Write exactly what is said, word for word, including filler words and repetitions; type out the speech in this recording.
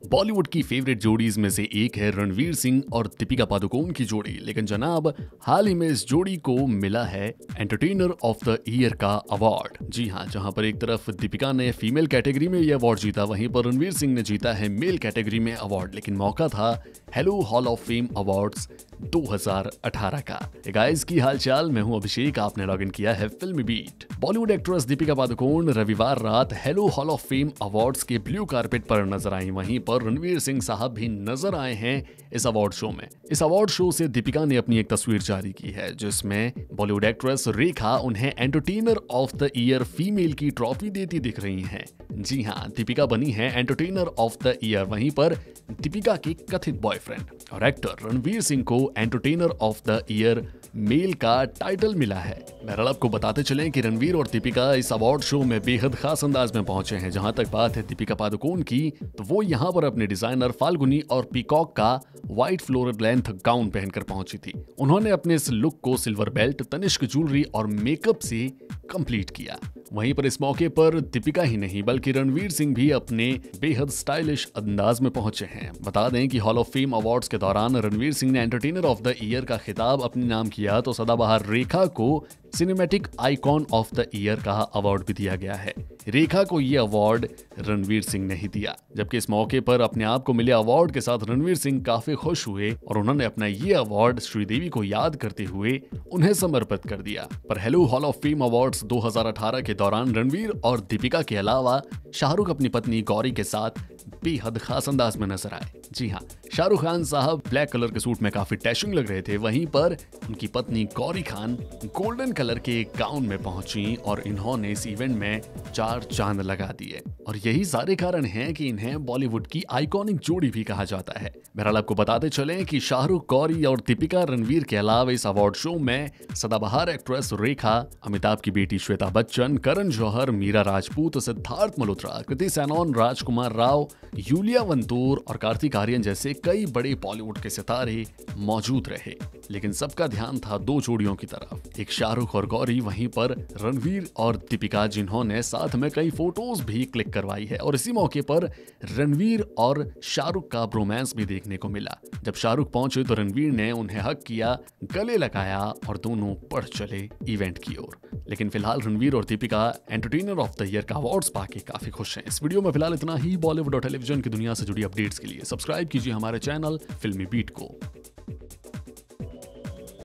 बॉलीवुड की फेवरेट जोड़ीज में से एक है रणवीर सिंह और दीपिका पादुकोण की जोड़ी, लेकिन जनाब हाल ही में इस जोड़ी को मिला है एंटरटेनर ऑफ द ईयर का अवार्ड। जी हाँ, जहां पर एक तरफ दीपिका ने फीमेल कैटेगरी में यह अवार्ड जीता, वहीं पर रणवीर सिंह ने जीता है मेल कैटेगरी में अवार्ड। लेकिन मौका था hello hall of fame awards दो हज़ार अठारह का। गाइस की हालचाल, मैं हूं अभिषेक, आपने लॉग इन किया है फिल्मी बीट। बॉलीवुड एक्ट्रेस दीपिका पादुकोण रविवार रात hello hall of fame awards के ब्लू कारपेट पर नजर आई। वहीं पर रणवीर सिंह साहब भी नजर आए हैं इस अवार्ड शो में। इस अवार्ड शो से दीपिका ने अपनी एक तस्वीर जारी की है, जिसमें बॉलीवुड एक्ट्रेस रेखा उन्हें entertainer of the year female की ट्रॉफी देती दिख रही हैं। जी हाँ, दीपिका बनी है एंटरटेनर ऑफ द ईयर। वहीं पर दीपिका के कथित बॉयफ्रेंड और एक्टर रणवीर सिंह को entertainer of the year male का टाइटल मिला है। बहरहाल आपको बताते चलें कि रणवीर और दीपिका इस अवार्ड शो में बेहद खास अंदाज में पहुंचे हैं। जहां तक बात है दीपिका पादुकोण की, तो वो यहां पर अपने डिजाइनर फाल्गुनी और पीकॉक का व्हाइट फ्लोरल लेंथ गाउन पहनकर पहुंची थी। उन्होंने अपने इस लुक को सिल्वर बेल्ट, तनिष्क ज्वेलरी और मेकअप से कंप्लीट किया। वहीं पर इस मौके पर दीपिका ही नहीं बल्कि रणवीर सिंह भी अपने बेहद स्टाइलिश अंदाज में पहुंचे हैं। बता दें कि हॉल ऑफ फेम अवार्ड्स के दौरान रणवीर सिंह ने एंटरटेनर ऑफ द ईयर का खिताब अपने नाम किया, तो सदाबहार रेखा को cinematic icon of the year का अवार्ड भी दिया गया है। रेखा को यह अवार्ड रणवीर सिंह ने ही दिया, जबकि इस मौके पर अपने आप को मिले अवार्ड के साथ रणवीर सिंह काफी खुश हुए और उन्होंने अपना ये अवार्ड श्रीदेवी को याद करते हुए उन्हें समर्पित कर दिया। पर hello hall of fame awards दो हज़ार अठारह के दौरान रणवीर और दीपिका के अलावा शाहरुख अपनी पत्नी गौरी के साथ बेहद खास अंदाज में नजर आए। जी हाँ, शाहरुख खान साहब ब्लैक कलर के सूट में काफी डैशिंग लग रहे थे, वहीं पर उनकी पत्नी गौरी खान गोल्डन कलर के एक गाउन में पहुंची और इन्होंने इस इवेंट में चार चांद लगा दिए। और यही सारे कारण हैं कि इन्हें बॉलीवुड की आइकॉनिक जोड़ी भी कहा जाता है। बहरहाल आपको बताते चलें कि शाहरुख, गौरी और दीपिका रणवीर के अलावा इस अवार्ड शो में सदाबहार एक्ट्रेस रेखा, अमिताभ की बेटी श्वेता बच्चन, करण जौहर, मीरा राजपूत, सिद्धार्थ मल्होत्रा, कृति सैनन, राजकुमार राव, यूलिया वंतूर और कार्तिक आर्यन जैसे कई बड़े बॉलीवुड के सितारे मौजूद रहे। लेकिन सबका ध्यान था दो जोड़ियों की तरफ, एक शाहरुख और गौरी, वहीं पर रणवीर और दीपिका, जिन्होंने साथ में कई फोटोज भी क्लिक करवाई है। और इसी मौके पर रणवीर और शाहरुख का रोमांस भी देखने को मिला। जब शाहरुख पहुंचे तो रणवीर ने उन्हें हक किया, गले लगाया और दोनों बढ़ चले इवेंट की ओर। लेकिन फिलहाल रणवीर और Deepika entertainer of the year का अवार्ड्स पाके काफी खुश हैं। इस वीडियो में फिलहाल इतना ही। बॉलीवुड और टेलीविजन की दुनिया से जुड़ी अपडेट्स के लिए सब्सक्राइब कीजिए हमारे चैनल फिल्मी बीट को।